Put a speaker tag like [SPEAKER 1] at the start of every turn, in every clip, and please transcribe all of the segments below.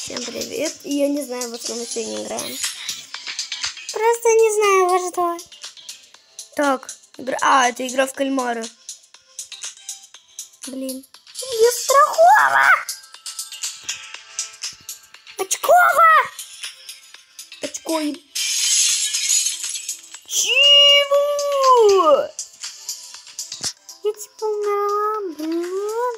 [SPEAKER 1] Всем привет. Я не знаю, во что мы сегодня играем. Просто не знаю, во что. Так, игра... это игра в кальмара. Блин. Страхова! Очкова! Очкой. Чего? Я типа умерла, блин.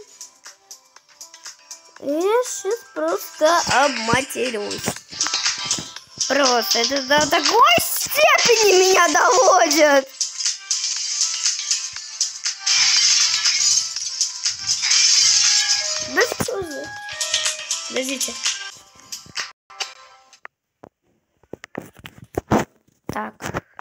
[SPEAKER 1] Я сейчас просто обматерюсь. Просто это до такой степени меня доводит. Да что же? Подождите. Так.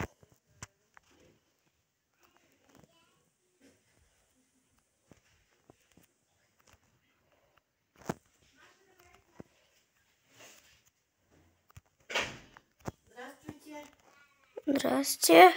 [SPEAKER 1] Здрасте.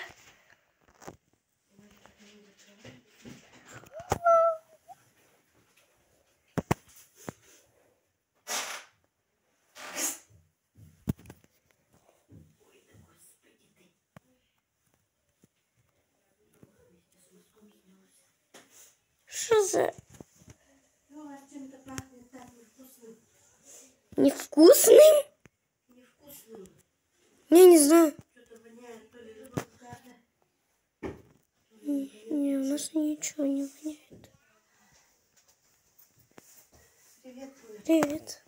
[SPEAKER 1] Что за... Невкусным? Я не знаю. Не, у нас ничего не воняет.
[SPEAKER 2] Привет.
[SPEAKER 1] Привет.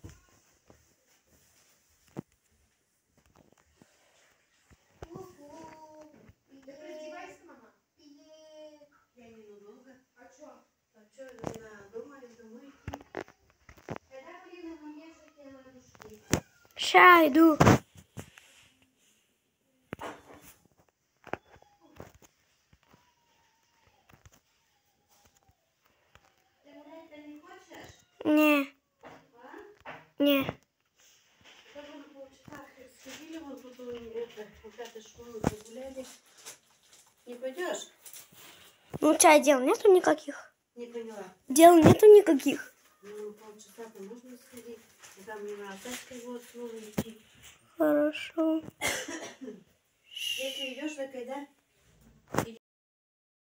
[SPEAKER 2] Ты раздевайся, мама? Я ненадолго. А что? А что, на дома или домой идти? Когда Полина в месяце на душке?
[SPEAKER 1] Ща иду.
[SPEAKER 2] Ты гулять-то не хочешь?
[SPEAKER 1] Не.
[SPEAKER 2] А?
[SPEAKER 1] Не.
[SPEAKER 2] Да вон полчаса сходили, вот тут у пятой школы погуляли. Не пойдешь?
[SPEAKER 1] Ну, у тебя дел нету никаких?
[SPEAKER 2] Не поняла.
[SPEAKER 1] Дел нету никаких.
[SPEAKER 2] Ну, полчаса-то можно сходить. Там мне на Асайской вот снова идти.
[SPEAKER 1] Хорошо.
[SPEAKER 2] Если идешь, так когда?